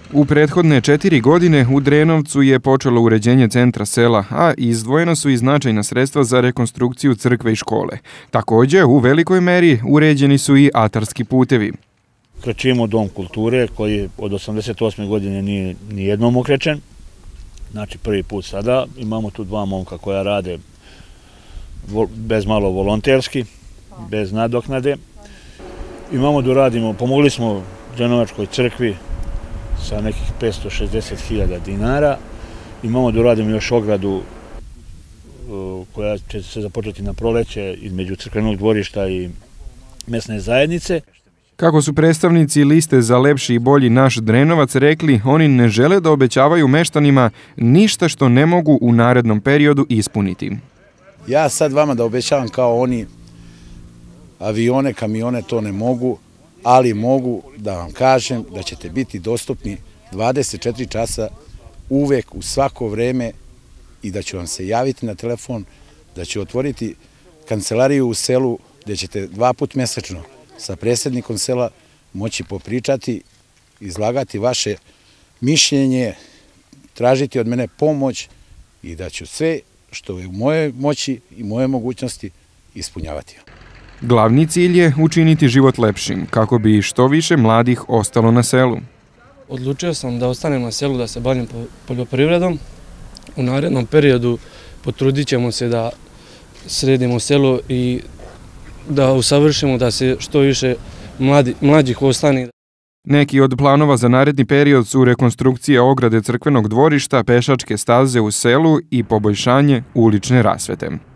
U prethodne 4 godine u Drenovcu je počelo uređenje centra sela, a izdvojena su i značajna sredstva za rekonstrukciju crkve i škole. Također, u velikoj meri uređeni su i atarski putevi. Krećimo Dom kulture koji od 88. godine nije nijednom okrećen. Znači prvi put sada. Imamo tu 2 momka koja rade bez malo volonterski, bez nadoknade. Imamo da radimo, pomogli smo Drenovačkoj crkvi sa nekih 560.000 dinara. Imamo da radimo još ogradu koja će se započeti na proleće između crkvenog dvorišta i mesne zajednice. Kako su predstavnici liste za lepši i bolji naš Drenovac rekli, oni ne žele da obećavaju meštanima ništa što ne mogu u narednom periodu ispuniti. Ja sad vama da obećavam kao oni avione, kamione, to ne mogu, ali mogu da vam kažem da ćete biti dostupni 24 časa uvek u svako vreme i da ću vam se javiti na telefon, da ću otvoriti kancelariju u selu gdje ćete 2 puta mjesečno sa predsjednikom sela moći popričati, izlagati vaše mišljenje, tražiti od mene pomoć i da ću sve što je u mojoj moći i moje mogućnosti ispunjavati. Glavni cilj je učiniti život lepšim, kako bi što više mladih ostalo na selu. Odlučio sam da ostanem na selu, da se bavim poljoprivredom. U narednom periodu potrudit ćemo se da sredimo selo i da usavršimo da se što više mlađih ostane. Neki od planova za naredni period su rekonstrukcija ograde crkvenog dvorišta, pešačke staze u selu i poboljšanje ulične rasvete.